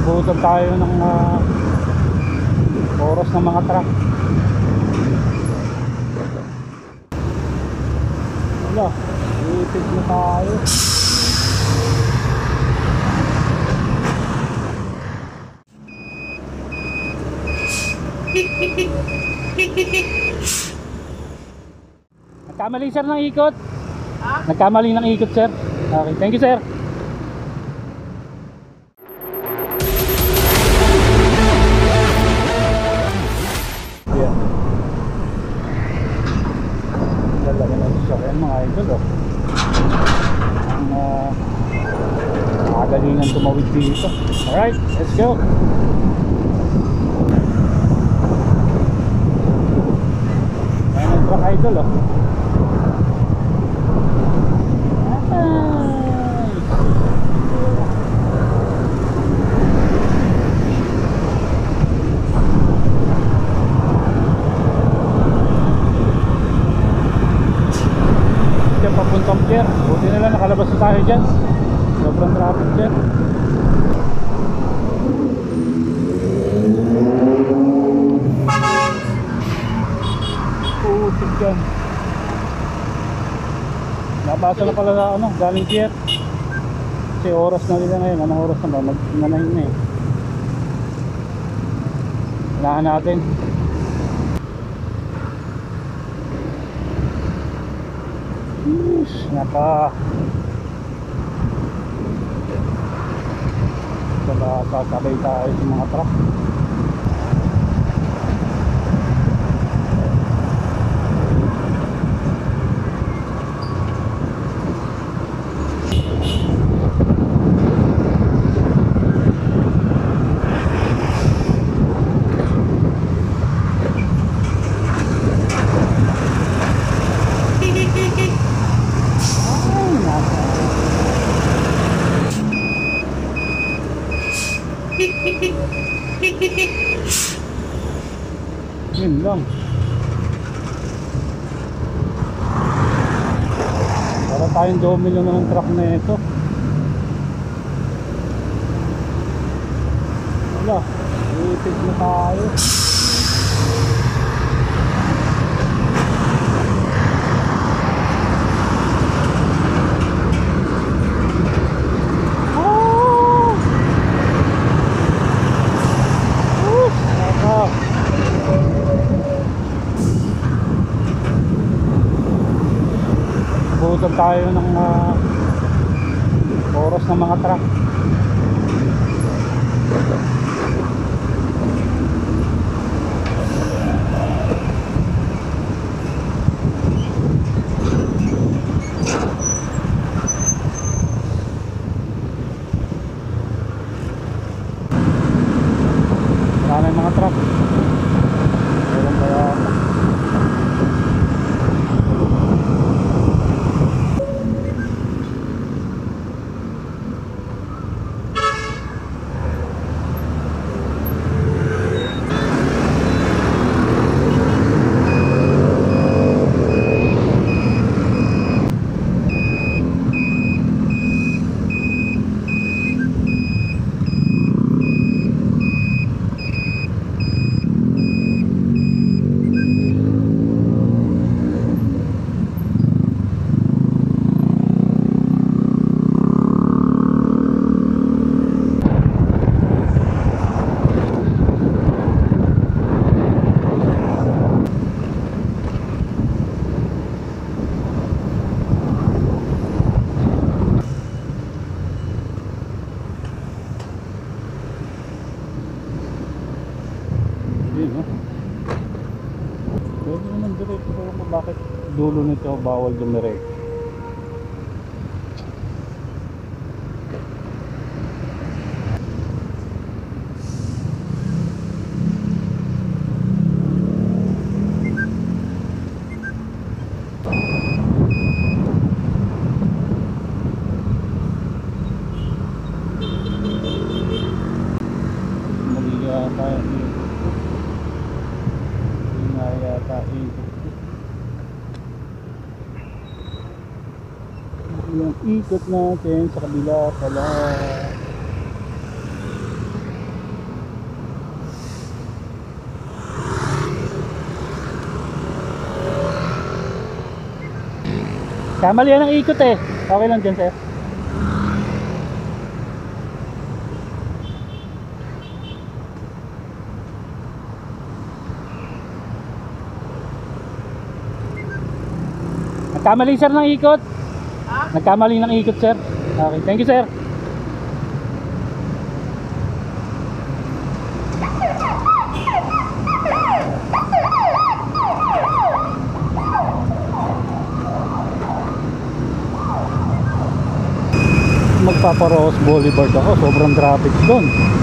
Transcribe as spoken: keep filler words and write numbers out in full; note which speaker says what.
Speaker 1: Butan tayo ng uh, oras ng mga truck. Wala, ipit na tayo. Nagkamali sir ng ikot. Ha? Nagkamali ng ikot sir. Okay, thank you sir. Yeah. Lalaki na siya kaya mga idol oh. Ang uh, makagalingan tumawid dito. Alright, let's go. Idol oh. Kaya papuntang pier. Buti na lang nakalabas na tayo dyan. Sobrang traffic dyan. Putik dyan. Nabasa na pala na ano, galing pier. Kasi oras na nila ngayon. Anong oras na ba? Mag-nanahin na eh. Unahan natin. Yes, naka saka sasabay tayo sa mga truck. Yun lang. Para tayong domino na ng truck na ito. Wala, ipit na tayo. Butan tayo ng uh, oras ng mga truck. Marami mga truck. Meron kaya pwede naman direct, pero bakit dulo nito bawal dumiretso? Mali yata yun. Yata yung ikot natin sa kabila pala. Kamali yan ang ikot eh. Okay lang dyan, sir. Nagkamali sir ng ikot. Nagkamali ng ikot sir. Okay, thank you sir. Magpaparos Boulevard ako, sobrang traffic doon.